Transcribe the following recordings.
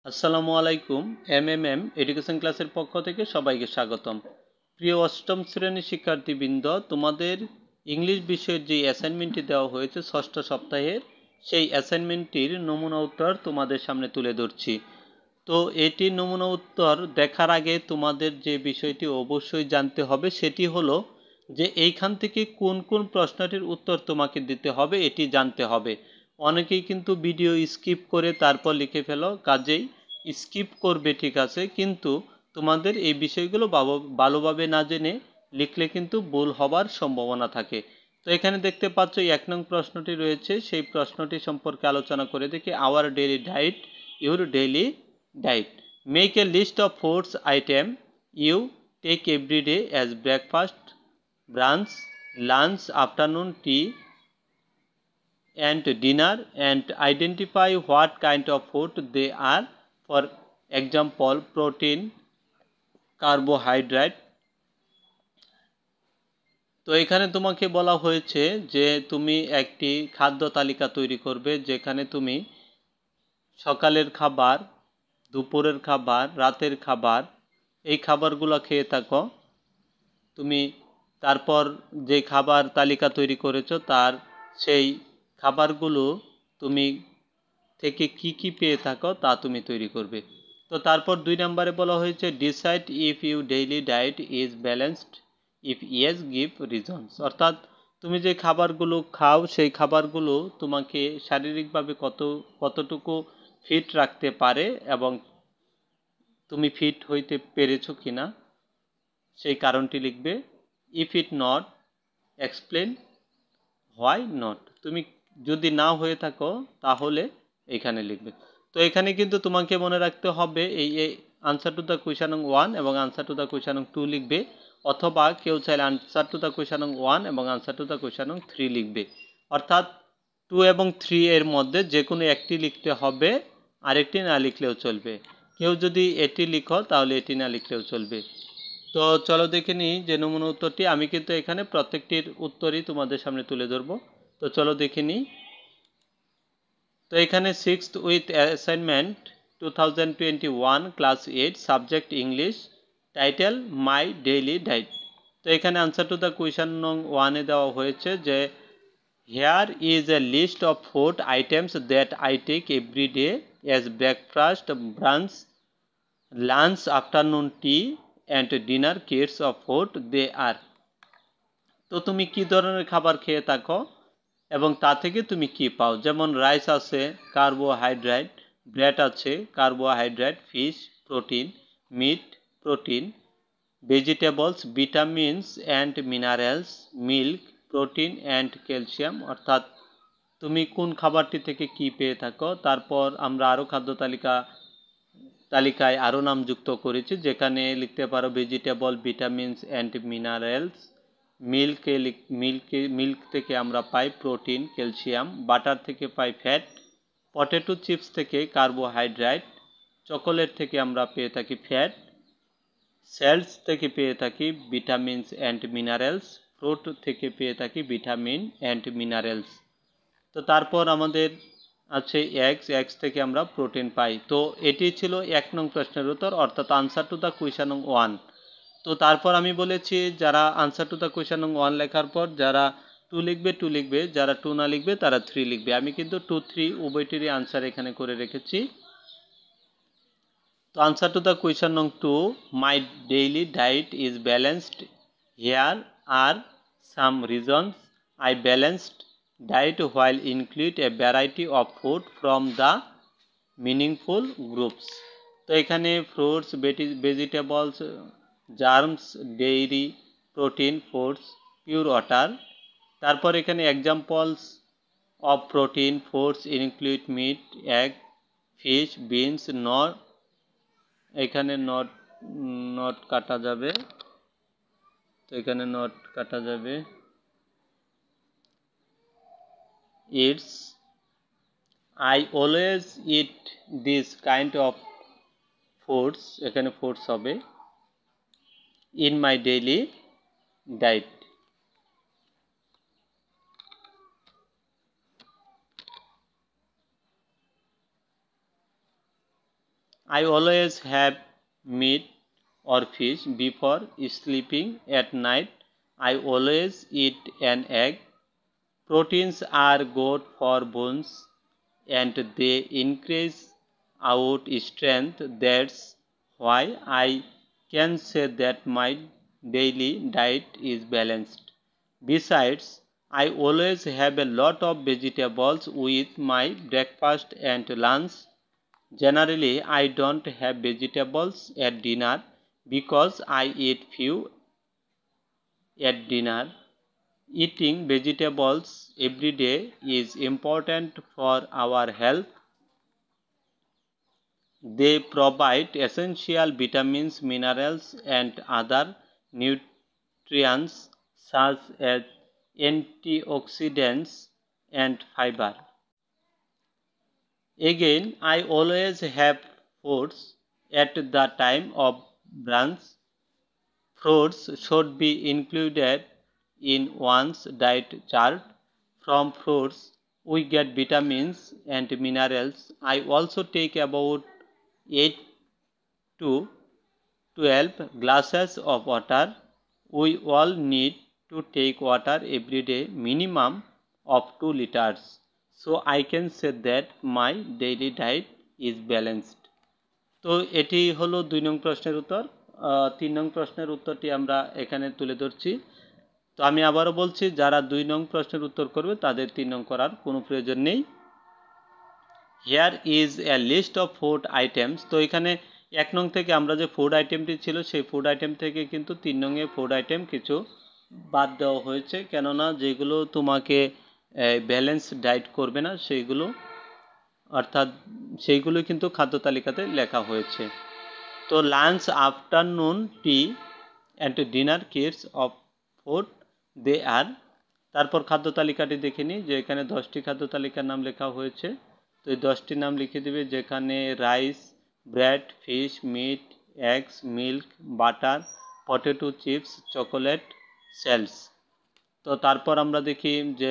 আসসালামু আলাইকুম। এমএমএম এডুকেশন ক্লাসের পক্ষ থেকে সবাইকে স্বাগতম। প্রিয় অষ্টম শ্রেণীর শিক্ষার্থীবৃন্দ, তোমাদের ইংলিশ বিষয়ের যে অ্যাসাইনমেন্টটি দেওয়া হয়েছে ষষ্ঠ সপ্তাহের, সেই অ্যাসাইনমেন্টটির নমুনা উত্তর তোমাদের সামনে তুলে ধরছি। তো এটির নমুনা উত্তর দেখার আগে তোমাদের যে বিষয়টি অবশ্যই জানতে হবে সেটি হলো যে এইখান থেকে কোন কোন প্রশ্নটির উত্তর তোমাকে দিতে হবে এটি জানতে হবে। অনেকেই কিন্তু ভিডিও স্কিপ করে তারপর লিখে ফেলো, কাজেই স্কিপ করবে ঠিক আছে, কিন্তু তোমাদের এই বিষয়গুলো ভালোভাবে না জেনে লিখলে কিন্তু ভুল হবার সম্ভাবনা থাকে। তো এখানে দেখতে পাচ্ছ 1 নং প্রশ্নটি রয়েছে, সেই প্রশ্নটি সম্পর্কে আলোচনা করে দেখি। Our daily diet, your daily diet, make a list of foods item you take every day as breakfast, brunch, lunch, afternoon tea and dinner, and identify what kind of food they are. For example, protein, carbohydrate. তো এখানে তোমাকে বলা হয়েছে যে তুমি একটি খাদ্য তালিকা তৈরি করবে, যেখানে তুমি সকালের খাবার, দুপুরের খাবার, রাতের খাবার, এই খাবারগুলো খেয়ে থাকো তুমি। তারপর যে খাবার তালিকা তৈরি করেছো তার সেই খাবারগুলো তুমি থেকে কি কি পেয়ে থাকো তা তুমি তৈরি করবে। তো তারপর 2 নম্বরে বলা হয়েছে decide if you daily diet is balanced, if yes give reasons. অর্থাৎ তুমি যে খাবারগুলো খাও সেই খাবারগুলো তোমাকে শারীরিকভাবে কতটুকু ফিট রাখতে পারে এবং তুমি ফিট হইতে পেরেছো কিনা সেই কারণটি লিখবে। If it not, explain why not. তুমি যদি না হয়ে থাকো তাহলে এখানে লিখবে। তো এখানে কিন্তু তোমাকে মনে রাখতে হবে এই আনসার টু দ্য কোয়েশ্চন নং 1 এবং আনসার টু দ্য কোয়েশ্চন নং 2 লিখবে, অথবা কেউ চাইলে আনসার টু দ্য কোয়েশ্চন নং 1 এবং আনসার টু দ্য কোয়েশ্চন নং 3 লিখবে। অর্থাৎ 2 এবং 3 এর মধ্যে যে কোনো একটি লিখতে হবে, আরেকটি না লিখলেও চলবে। কেউ যদি এটি লিখো তাহলে এটি না লিখলেও চলবে। তো চলো দেখে নিই যে নমুনা উত্তরটি। আমি কিন্তু এখানে প্রত্যেকটির উত্তরই তোমাদের সামনে তুলে ধরবো। তো চলো দেখে নিই। তো এখানে 6th with assignment 2021 class 8 subject English, title my daily diet. তো এখানে আনসার টু দ্য কোয়েশ্চন নং 1 এ দেওয়া হয়েছে যে here is a list of food items that I take every day as breakfast, brunch, lunch, afternoon tea and dinner, kids of food they are. তো তুমি কি ধরনের খাবার খেয়ে থাকো এবং তা থেকে তুমি কি পাও, যেমন রাইস আছে, কার্বোহাইড্রেট, ব্রেড আছে, carbohydrate, fish, protein, meat, protein, vegetables, vitamins and minerals, milk, protein and calcium. অর্থাৎ তুমি কোন খাবারটি থেকে কি পেয়ে থাকো। তারপর আমরা আরও খাদ্য তালিকায় আরও নাম যুক্ত করেছি, যেখানে লিখতে পারো vegetable, vitamins and minerals, milk থেকে আমরা পাই প্রোটিন, ক্যালসিয়াম, বাটার থেকে পাই ফ্যাট, পটেটো চিপস থেকে কার্বোহাইড্রেট, চকোলেট থেকে আমরা পেয়ে থাকি ফ্যাট, সেলস থেকে পেয়ে থাকি ভিটামিনস অ্যান্ড মিনারেলস, ফ্রুট থেকে পেয়ে থাকি ভিটামিন অ্যান্ড মিনারেলস। তো তারপর আমাদের আছে এগস থেকে আমরা প্রোটিন পাই। তো এটি ছিল 1 নং প্রশ্নের উত্তর, অর্থাৎ আনসার টু দ্য কোয়েশ্চন নং 1। তো তারপর আমি বলেছি যারা আনসার টু দ্য কোয়েশ্চন নং 1 লেখার পর যারা 2 লিখবে 2 লিখবে, যারা 2 না লিখবে তারা 3 লিখবে। আমি কিন্তু 2 3 উভয়টিরই আনসার এখানে করে রেখেছি। তো আনসার টু দ্য কোয়েশ্চন নং 2, my daily diet is balanced, here are some reasons I balanced diet while include a variety of food from the meaningful groups. তো এখানে fruits, vegetables, germs, dairy, protein, foods, pure water. তারপর এখানে examples of protein foods include meat, egg, fish, beans, nut. এখানে nut nut কাটা যাবে, তো এখানে nut কাটা যাবে। It's I always eat this kind of foods, এখানে ফুডস হবে, in my daily diet. I always have meat or fish before sleeping at night. I always eat an egg. Proteins are good for bones and they increase out strength. That's why I can say that my daily diet is balanced. Besides, I always have a lot of vegetables with my breakfast and lunch. Generally, I don't have vegetables at dinner because I eat few at dinner. Eating vegetables every day is important for our health. They provide essential vitamins, minerals, and other nutrients such as antioxidants and fiber. Again, I always have fruits at the time of brunch. Fruits should be included in one's diet chart. From fruits, we get vitamins and minerals. I also take about 8 to 12 glasses of water. We all need to take water every day, minimum of 2 liters. So I can say that my daily diet is balanced. তো এটি হলো 2 নং প্রশ্নের উত্তর। 3 নং প্রশ্নের উত্তরটি আমরা এখানে তুলে ধরছি। তো আমি আবারও বলছি, যারা 2 নং প্রশ্নের উত্তর করবে তাদের 3 নং করার কোনো প্রয়োজন নেই। Here is a list of food items. তো এখানে 1 নং থেকে আমরা যে ফুড আইটেমটি ছিল সেই ফুড আইটেম থেকে কিন্তু 3 নংয়ে ফুড আইটেম কিছু বাদ দেওয়া হয়েছে, কেননা যেগুলো তোমাকে ব্যালেন্স ডায়েট করবে না সেইগুলো, অর্থাৎ সেইগুলো কিন্তু খাদ্য তালিকাতে লেখা হয়েছে। তো lunch, afternoon tea and dinner kits of food they are. তারপর খাদ্য তালিকাটি দেখে নিই যে এখানে 10টি খাদ্য তালিকার নাম লেখা হয়েছে। তো এই 10টি নাম লিখে দেবে, যেখানে rice, bread, fish, meat, eggs, milk, butter, potato chips, chocolate, sales. তো তারপর আমরা দেখি যে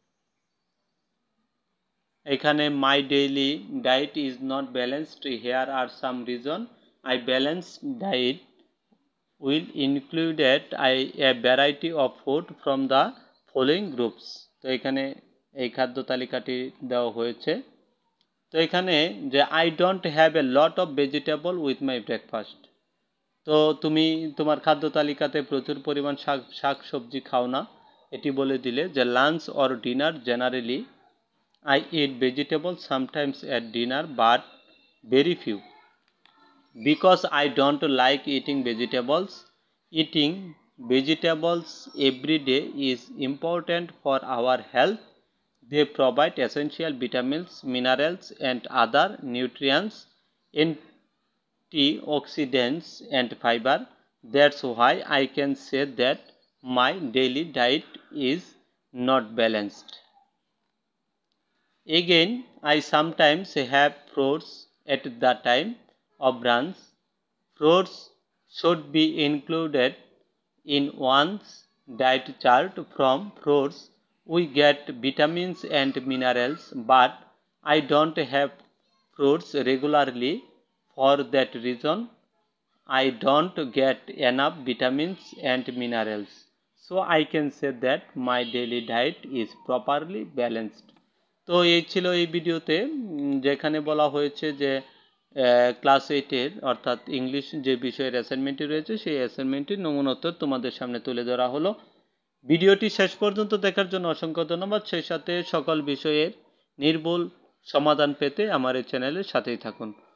এখানে my daily diet is not balanced, here are some reason. I balance diet will included a variety of food from the following groups। তো এখানে এই খাদ্য তালিকাটি দেওয়া হয়েছে। তো এখানে যে I don't have a lot of vegetable with my breakfast. তো তুমি তোমার খাদ্য তালিকাতে প্রচুর পরিমাণ শাক সবজি খাও না, এটি বলে দিলে যে lunch or dinner generally I eat vegetable sometimes at dinner but very few. Because I don't like eating vegetables. Eating vegetables every day is important for our health. They provide essential vitamins, minerals, and other nutrients, antioxidants, and fiber. That's why I can say that my daily diet is not balanced. Again, I sometimes have fruits at the time of brunch. Fruits should be included in one's diet chart. From fruits, we get vitamins and minerals, but I don't have fruits regularly. For that reason, I don't get enough vitamins and minerals. So I can say that my daily diet is properly balanced. তো এই ছিল এই ভিডিওতে, যেখানে বলা হয়েছে যে class 8-এর অর্থাৎ ইংলিশ যে বিষয়ের অ্যাসাইনমেন্টটি রয়েছে সেই অ্যাসাইনমেন্টটির নমুনা উত্তর তোমাদের সামনে তুলে ধরা হলো। ভিডিওটি শেষ পর্যন্ত দেখার জন্য অসংখ্য ধন্যবাদ। সেই সাথে সকল বিষয়ের নির্ভুল সমাধান পেতে আমার এই চ্যানেলের সাথেই থাকুন।